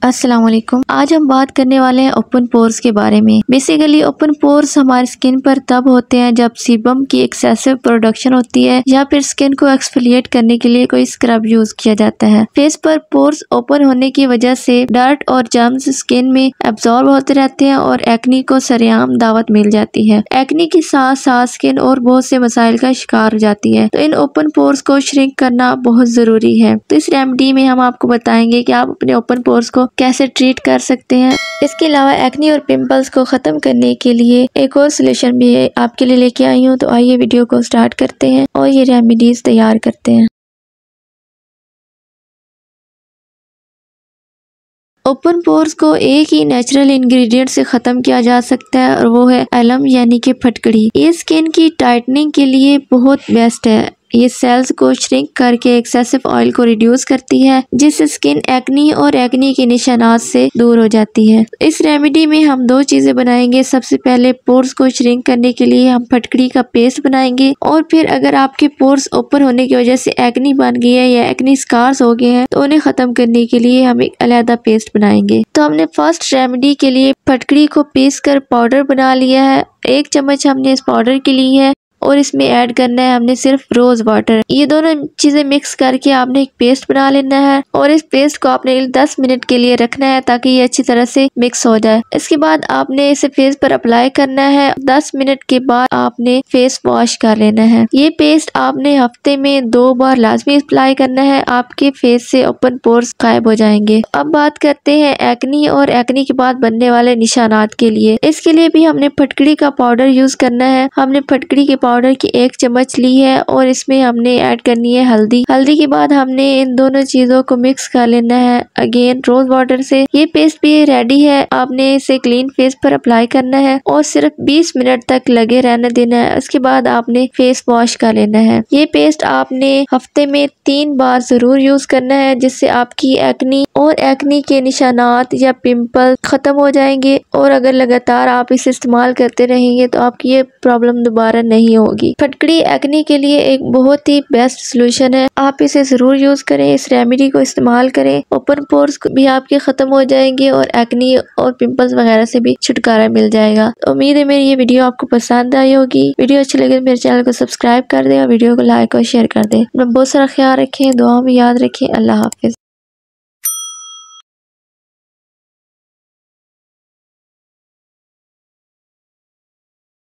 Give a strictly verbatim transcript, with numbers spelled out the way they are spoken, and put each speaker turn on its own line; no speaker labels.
अस्सलाम वालेकुम। आज हम बात करने वाले हैं ओपन पोर्स के बारे में। बेसिकली ओपन पोर्स हमारी स्किन पर तब होते हैं जब सीबम की एक्सेसिव प्रोडक्शन होती है या फिर स्किन को एक्सफोलिएट करने के लिए कोई स्क्रब यूज किया जाता है। फेस पर पोर्स ओपन होने की वजह से डर्ट और जर्म्स स्किन में एब्जॉर्ब होते रहते हैं और एक्ने को सरेआम दावत मिल जाती है। एक्ने के साथ साथ स्किन और बहुत से मसाइल का शिकार हो जाती है, तो इन ओपन पोर्स को श्रिंक करना बहुत जरूरी है। तो इस रेमेडी में हम आपको बताएंगे कि आप अपने ओपन पोर्स को कैसे ट्रीट कर सकते हैं। इसके अलावा एक्ने और पिंपल्स को खत्म करने के लिए एक और सोल्यूशन भी है आपके लिए लेके आई हूँ। तो आइए वीडियो को स्टार्ट करते हैं और ये रेमेडीज तैयार करते हैं। ओपन पोर्स को एक ही नेचुरल इंग्रेडिएंट से खत्म किया जा सकता है और वो है एलम यानी कि फटकड़ी। ये स्किन की टाइटनिंग के लिए बहुत बेस्ट है। ये सेल्स को श्रिंक करके एक्सेसिव ऑयल को रिड्यूस करती है, जिससे स्किन एक्ने और एक्ने के निशानात से दूर हो जाती है। इस रेमेडी में हम दो चीजें बनाएंगे। सबसे पहले पोर्स को श्रिंक करने के लिए हम फटकड़ी का पेस्ट बनाएंगे, और फिर अगर आपके पोर्स ओपन होने की वजह से एक्ने बन गई है या एक्ने स्कार्स हो गए हैं तो उन्हें खत्म करने के लिए हम एक अलग पेस्ट बनाएंगे। तो हमने फर्स्ट रेमेडी के लिए फटकड़ी को पीस कर पाउडर बना लिया है। एक चम्मच हमने इस पाउडर की ली है और इसमें ऐड करना है हमने सिर्फ रोज वाटर। ये दोनों चीजें मिक्स करके आपने एक पेस्ट बना लेना है और इस पेस्ट को आपने दस मिनट के लिए रखना है ताकि ये अच्छी तरह से मिक्स हो जाए। इसके बाद आपने इसे फेस पर अप्लाई करना है। दस मिनट के बाद आपने फेस वॉश कर लेना है। ये पेस्ट आपने हफ्ते में दो बार लाजमी अप्लाई करना है। आपके फेस से ओपन पोर्स गायब हो जाएंगे। अब बात करते हैं एक्ने और एक्ने के बाद बनने वाले निशानात के लिए। इसके लिए भी हमने फटकड़ी का पाउडर यूज करना है। हमने फटकड़ी के पाउडर की एक चम्मच ली है और इसमें हमने ऐड करनी है हल्दी। हल्दी के बाद हमने इन दोनों चीजों को मिक्स कर लेना है अगेन रोज वाटर से। ये पेस्ट भी रेडी है। आपने इसे क्लीन फेस पर अप्लाई करना है और सिर्फ बीस मिनट तक लगे रहने देना है। उसके बाद आपने फेस वॉश कर लेना है। ये पेस्ट आपने हफ्ते में तीन बार जरूर यूज करना है, जिससे आपकी एक्ने और एक्ने के निशानात या पिंपल खत्म हो जाएंगे। और अगर लगातार आप इसे इस्तेमाल करते रहेंगे तो आपकी ये प्रॉब्लम दोबारा नहीं होगी। फटकड़ी एक्ने के लिए एक बहुत ही बेस्ट सोल्यूशन है। आप इसे जरूर यूज करें, इस रेमेडी को इस्तेमाल करें। ओपन पोर्स भी आपके खत्म हो जाएंगे और एक्ने और पिंपल्स वगैरह से भी छुटकारा मिल जाएगा। तो उम्मीद है मेरी ये वीडियो आपको पसंद आई होगी। वीडियो अच्छी लगे तो मेरे चैनल को सब्सक्राइब कर दे और वीडियो को लाइक और शेयर कर दे। बहुत सारा ख्याल रखें, दुआ में याद रखें। अल्लाह हाफिज।